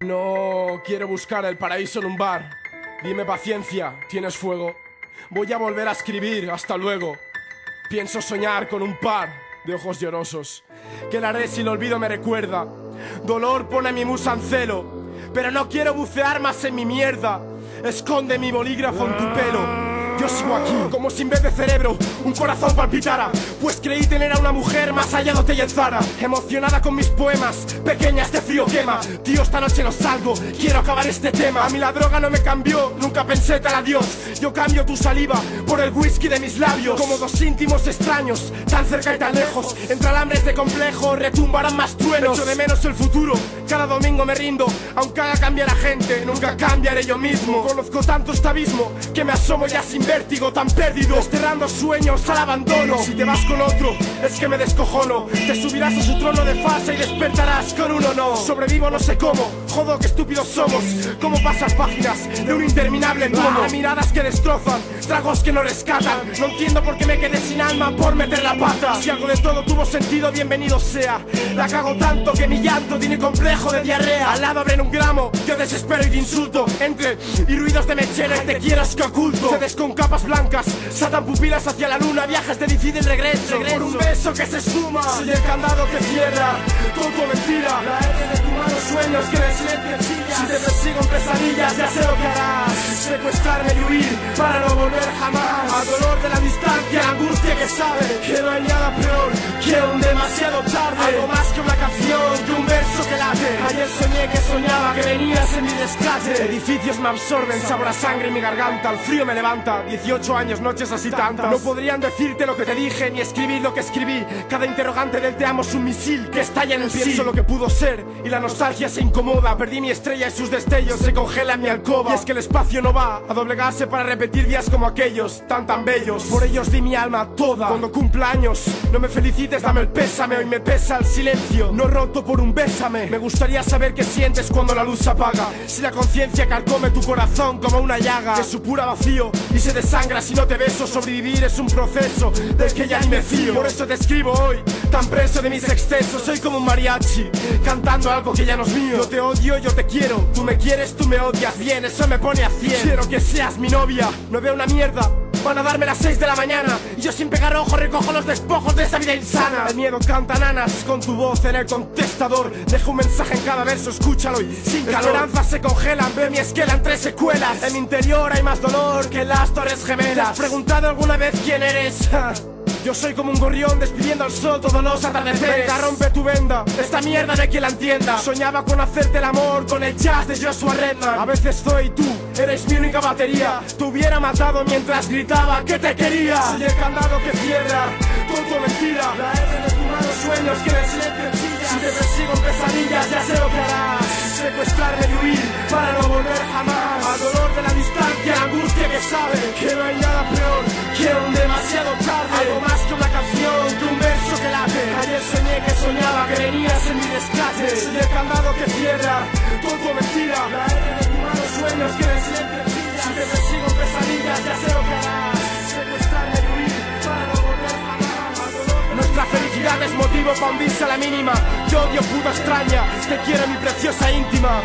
No quiero buscar el paraíso en un bar. Dime paciencia, tienes fuego. Voy a volver a escribir, hasta luego. Pienso soñar con un par de ojos llorosos. ¿Qué le haré si el olvido me recuerda? Dolor pone mi musa en celo, pero no quiero bucear más en mi mierda. Esconde mi bolígrafo en tu pelo. Yo sigo aquí, como si en vez de cerebro un corazón palpitara, pues creí tener a una mujer más allá de Hotel Zara. Emocionada con mis poemas, pequeña este frío quema. Tío, esta noche no salgo, quiero acabar este tema. A mí la droga no me cambió, nunca pensé tal adiós. Yo cambio tu saliva por el whisky de mis labios. Como dos íntimos extraños, tan cerca y tan lejos. Entre alambres de complejo retumbarán más truenos. Echo de menos el futuro, cada domingo me rindo. Aunque haga cambiar a gente, nunca cambiaré yo mismo. Conozco tanto este abismo que me asomo ya sin vértigo, tan perdido, desterrando sueños al abandono. Si te vas con otro, es que me descojono. Te subirás a su trono de farsa y despertarás con uno no. Sobrevivo no sé cómo, jodo que estúpidos somos. Cómo pasas páginas de un interminable tomo. Miradas que destrozan, tragos que no rescatan. No entiendo por qué me quedé sin alma por meter la pata. Si algo de todo tuvo sentido, bienvenido sea. La cago tanto que mi llanto tiene complejo de diarrea. Al lado abren un gramo, yo desespero y te insulto. Entre y ruidos de mechero te quieras que oculto. Cedes con capas blancas, saltan pupilas hacia la luna. Viajes de difícil regreso por un beso que se esfuma. Soy el candado que cierra, tonto mentira. La R de tu mano, sueños que en silencio chillas. Si te persigo en pesadillas, ya sé lo que harás. Secuestrarme y huir para no volver jamás. Al dolor de la distancia, la angustia que sabe que no hay nada peor que un demasiado tarde. Algo más que una canción, que un verso que late. Ayer soñé que soñaba que venías en mi rescate. Edificios me absorben, sabor a sangre en mi garganta. El frío me levanta, 18 años, noches así tantas. No podrían decirte lo que te dije, ni escribir lo que escribí. Cada interrogante del te amo es un misil que estalla en el pienso lo que pudo ser y la nostalgia se incomoda. Perdí mi estrella y sus destellos se congelan en mi alcoba. Y es que el espacio no va a doblegarse para repetir días como aquellos, tan bellos. Por ellos di mi alma toda. Cuando cumpla años, no me felicites, dame el pésame. Hoy me pesa el silencio, no roto por un bésame. Me gustaría saber qué sientes cuando la luz se apaga. Si la conciencia carcome tu corazón como una llaga que supura vacío y se desangra si no te beso. Sobrevivir es un proceso del que ya ni me fío. Por eso te escribo hoy, tan preso de mis excesos. Soy como un mariachi, cantando algo que ya no es mío. Yo te odio, yo te quiero, tú me quieres, tú me odias. Bien, eso me pone a 100. Quiero que seas mi novia, no veo una mierda. Van a darme las 6 de la mañana y yo sin pegar ojo recojo los despojos de esta vida insana. El miedo canta nanas con tu voz en el contestador. Dejo un mensaje en cada verso, escúchalo y sin calor. Esperanzas se congelan, ve mi esquela en 3 secuelas. En mi interior hay más dolor que las Torres Gemelas. ¿Te has preguntado alguna vez quién eres? Yo soy como un gorrión despidiendo al sol todos los atardeceres. Venga, rompe tu venda, esta mierda de quien la entienda. Soñaba con hacerte el amor con el jazz de Joshua Redman. A veces soy tú, eres mi única batería. Te hubiera matado mientras gritaba que te quería. Soy el candado que cierra, tonto mentira. La R de tu mano, sueños que en el silencio chillas. Si te persigo en pesadillas, ya sé lo que harás. Secuestrarme y huir para no volver jamás. Al dolor de la distancia, la angustia que sabe que no hay nada peor que un demasiado tarde. Algo más que una canción, que un verso que late. Ayer soñé que soñaba que venías en mi rescate. Soy el candado que cierra, tonto mentira. La R de tu mano, sueños que en el silencio chillas. Si te persigo en pesadillas, ya sé lo que harás. Secuestrarme y huir para no volver jamás. Al dolor de nuestra felicidad es motivo para hundirse a la mínima. Yo odio puta extraña, te quiero mi preciosa íntima.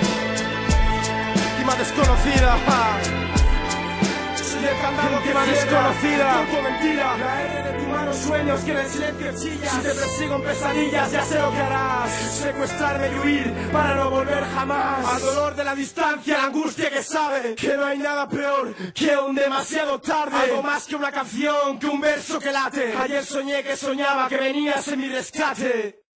Íntima desconocida. Soy el candado que desconocida, tonto mentira. La R de tu mano, sueños que en el silencio chillas. Si te persigo en pesadillas, ya sé lo que harás. Secuestrarme y huir para no volver jamás. Al dolor de la distancia, la angustia que sabe que no hay nada peor que un demasiado tarde. Algo más que una canción, que un verso que late. Ayer soñé que soñaba que venías en mi rescate.